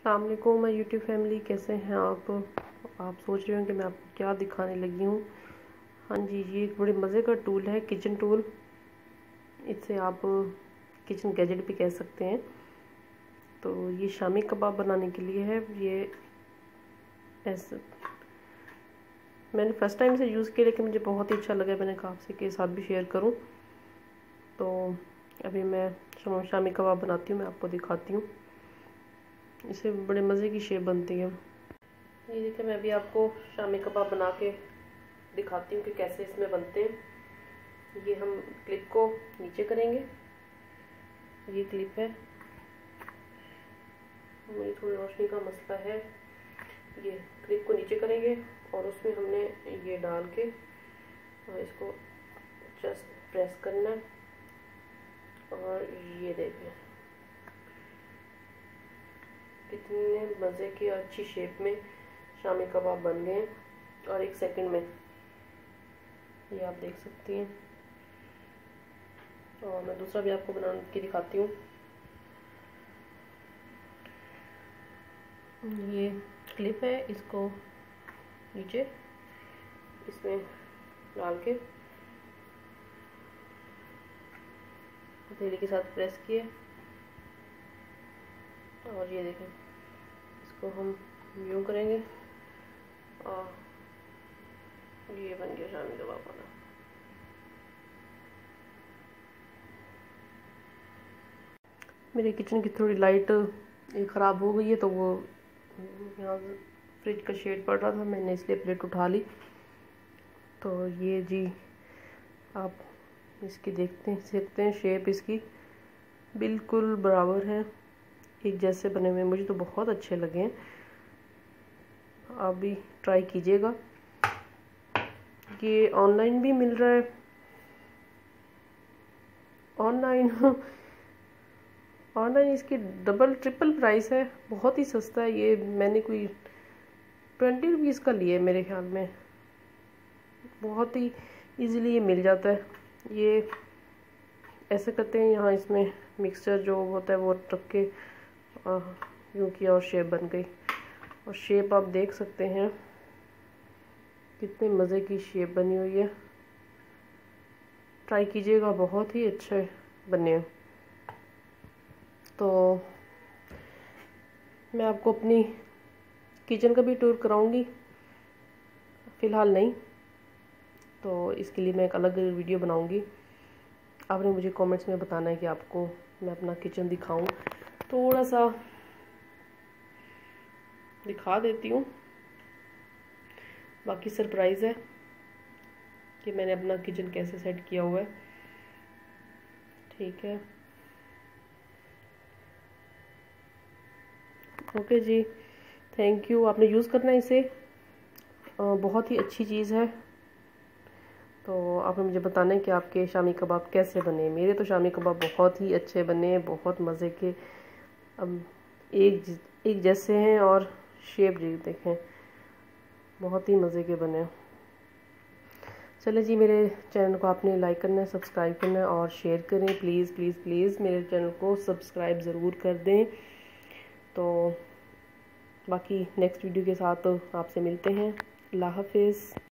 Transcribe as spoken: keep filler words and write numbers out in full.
अस्सलाम वालेकुम my YouTube family, कैसे हैं आप आप सोच रहे हो कि मैं आपको क्या दिखाने लगी हूँ। हाँ जी, ये एक बड़े मज़े का टूल है, किचन टूल। इससे आप किचन गैजेट भी कह सकते हैं। तो ये शामी कबाब बनाने के लिए है। ये ऐसे मैंने फ़र्स्ट टाइम से यूज़ किया, लेकिन मुझे बहुत ही अच्छा लगा। मैंने कहा आपसे के साथ भी शेयर करूं। तो अभी मैं शामी कबाब बनाती हूँ, मैं आपको दिखाती हूँ। इससे बड़े मज़े की शेप बनती है। ये देखिए, मैं अभी आपको शामी कबाब बना के दिखाती हूँ कि कैसे इसमें बनते हैं। ये हम क्लिप को नीचे करेंगे। ये क्लिप है, मेरी थोड़ी रोशनी का मसला है। ये क्लिप को नीचे करेंगे और उसमें हमने ये डाल के और इसको जस्ट प्रेस करना है। और ये देखें कितने मज़े की अच्छी शेप में शामी कबाब बन गए और एक सेकंड में, ये आप देख सकती हैं। और मैं दूसरा भी आपको बना के दिखाती हूँ। ये क्लिप है, इसको नीचे इसमें डाल के हथेली के साथ प्रेस किए और ये देखें, इसको हम यूँ करेंगे और ये बन गया शामी कबाब बना। मेरे किचन की थोड़ी लाइट ख़राब हो गई है, तो वो यहाँ फ्रिज का शेड पड़ रहा था, मैंने इसलिए प्लेट उठा ली। तो ये जी आप इसकी देखते हैं सकते हैं, शेप इसकी बिल्कुल बराबर है, एक जैसे बने हुए। मुझे तो बहुत अच्छे लगे हैं, आप भी ट्राई कीजिएगा। ये ऑनलाइन भी मिल रहा है, ऑनलाइन ऑनलाइन इसकी डबल ट्रिपल प्राइस है, बहुत ही सस्ता है। ये मैंने कोई ट्वेंटी रुपीज़ का लिया है मेरे ख्याल में, बहुत ही इजीली ये मिल जाता है। ये ऐसे करते हैं, यहाँ इसमें मिक्सचर जो होता है वो रख के यूँ किया और शेप बन गई। और शेप आप देख सकते हैं कितने मज़े की शेप बनी हुई है। ट्राई कीजिएगा, बहुत ही अच्छे बने हैं। तो मैं आपको अपनी किचन का भी टूर कराऊंगी, फ़िलहाल नहीं। तो इसके लिए मैं एक अलग वीडियो बनाऊंगी। आपने मुझे कमेंट्स में बताना है कि आपको मैं अपना किचन दिखाऊं। थोड़ा सा दिखा देती हूँ, बाकी सरप्राइज़ है कि मैंने अपना किचन कैसे सेट किया हुआ है। ठीक है, ओके जी, थैंक यू। आपने यूज़ करना है इसे, बहुत ही अच्छी चीज़ है। तो आपने मुझे बताना है कि आपके शामी कबाब कैसे बने। मेरे तो शामी कबाब बहुत ही अच्छे बने, बहुत मज़े के, अब एक एक जैसे हैं और शेप जी देखें, बहुत ही मज़े के बने। चले जी, मेरे चैनल को आपने लाइक करना है, सब्सक्राइब करना है और शेयर करें। प्लीज़ प्लीज़ प्लीज़ मेरे चैनल को सब्सक्राइब ज़रूर कर दें। तो बाकी नेक्स्ट वीडियो के साथ आपसे मिलते हैं। अल्लाह हाफिज़।